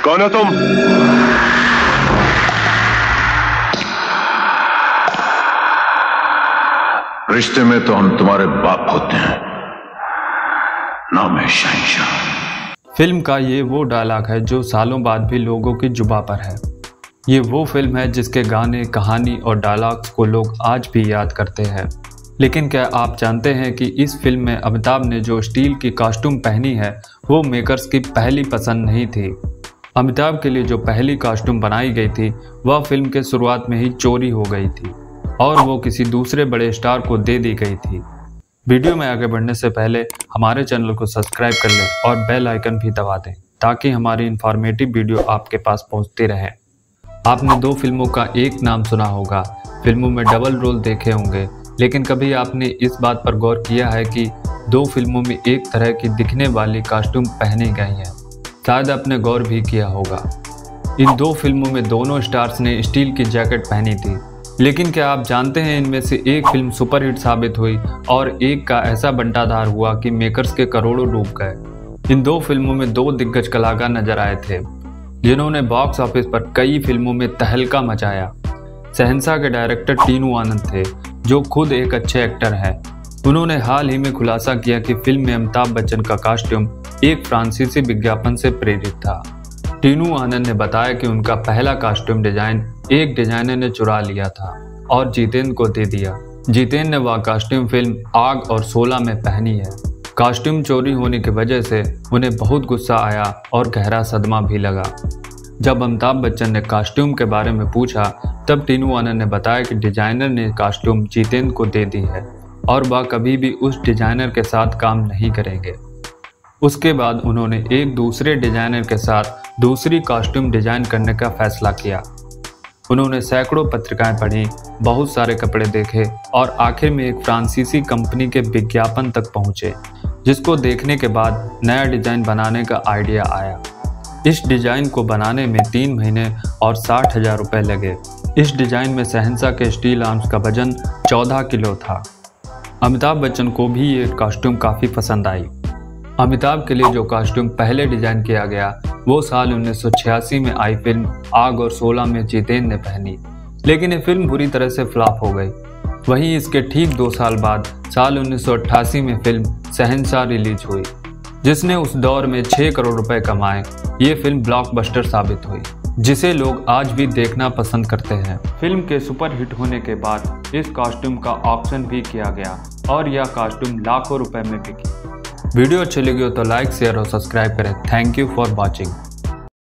कौन हो तुम? रिश्ते में तो हम तुम्हारे बाप होते हैं, नाम है शहंशाह। फिल्म का ये वो डायलॉग है जो सालों बाद भी लोगों की जुबां पर है। ये वो फिल्म है जिसके गाने, कहानी और डायलॉग्स को लोग आज भी याद करते हैं। लेकिन क्या आप जानते हैं कि इस फिल्म में अमिताभ ने जो स्टील की कॉस्ट्यूम पहनी है वो मेकर्स की पहली पसंद नहीं थी। अमिताभ के लिए जो पहली कॉस्ट्यूम बनाई गई थी वह फिल्म के शुरुआत में ही चोरी हो गई थी और वो किसी दूसरे बड़े स्टार को दे दी गई थी। वीडियो में आगे बढ़ने से पहले हमारे चैनल को सब्सक्राइब कर लें और बेल आइकन भी दबा दें ताकि हमारी इंफॉर्मेटिव वीडियो आपके पास पहुंचती रहे। आपने दो फिल्मों का एक नाम सुना होगा, फिल्मों में डबल रोल देखे होंगे, लेकिन कभी आपने इस बात पर गौर किया है कि दो फिल्मों में एक तरह की दिखने वाली कॉस्ट्यूम पहनी गई है? शायद आपने गौर भी किया होगा। इन दो फिल्मों में दोनों स्टार्स ने स्टील की जैकेट पहनी थी, लेकिन क्या आप जानते हैं इनमें से एक फिल्म सुपरहिट साबित हुई और एक का ऐसा बंटाधार हुआ कि मेकर्स के करोड़ों डूब गए। इन दो फिल्मों में दो दिग्गज कलाकार नजर आए थे जिन्होंने बॉक्स ऑफिस पर कई फिल्मों में तहलका मचाया। शहंशाह के डायरेक्टर टीनू आनंद थे जो खुद एक अच्छे एक्टर हैं। उन्होंने हाल ही में खुलासा किया कि फिल्म में अमिताभ बच्चन का कॉस्ट्यूम एक फ्रांसीसी विज्ञापन से प्रेरित था। टीनू आनंद ने बताया कि उनका पहला कॉस्ट्यूम डिजाइन एक डिजाइनर ने चुरा लिया था और जितेंद्र को दे दिया। जितेंद्र ने वह कॉस्ट्यूम फिल्म आग और 16 में पहनी है। कॉस्ट्यूम चोरी होने की वजह से उन्हें बहुत गुस्सा आया और गहरा सदमा भी लगा। जब अमिताभ बच्चन ने कॉस्ट्यूम के बारे में पूछा तब टीनू आनंद ने बताया कि डिजाइनर ने कॉस्ट्यूम जितेंद्र को दे दी है और वह कभी भी उस डिजाइनर के साथ काम नहीं करेंगे। उसके बाद उन्होंने एक दूसरे डिजाइनर के साथ दूसरी कॉस्ट्यूम डिजाइन करने का फैसला किया। उन्होंने सैकड़ों पत्रिकाएं पढ़ी, बहुत सारे कपड़े देखे और आखिर में एक फ्रांसीसी कंपनी के विज्ञापन तक पहुंचे, जिसको देखने के बाद नया डिजाइन बनाने का आइडिया आया। इस डिजाइन को बनाने में 3 महीने और 60,000 रुपये लगे। इस डिजाइन में शहंशाह के स्टील आर्म्स का वजन 14 किलो था। अमिताभ बच्चन को भी ये कॉस्ट्यूम काफ़ी पसंद आई। अमिताभ के लिए जो कॉस्ट्यूम पहले डिजाइन किया गया वो साल 1986 में आई फिल्म आग और 16 में जितेंद्र ने पहनी, लेकिन ये फिल्म बुरी तरह से फ्लॉप हो गई। वहीं इसके ठीक 2 साल बाद साल 1988 में फिल्म शहंशाह रिलीज हुई, जिसने उस दौर में 6 करोड़ रुपए कमाए। ये फिल्म ब्लॉकबस्टर साबित हुई, जिसे लोग आज भी देखना पसंद करते हैं। फिल्म के सुपरहिट होने के बाद इस कॉस्ट्यूम का ऑक्शन भी किया गया और यह कॉस्ट्यूम लाखों रुपए में बिकी। वीडियो अच्छी लगी हो तो लाइक, शेयर और सब्सक्राइब करें। Thank you for watching.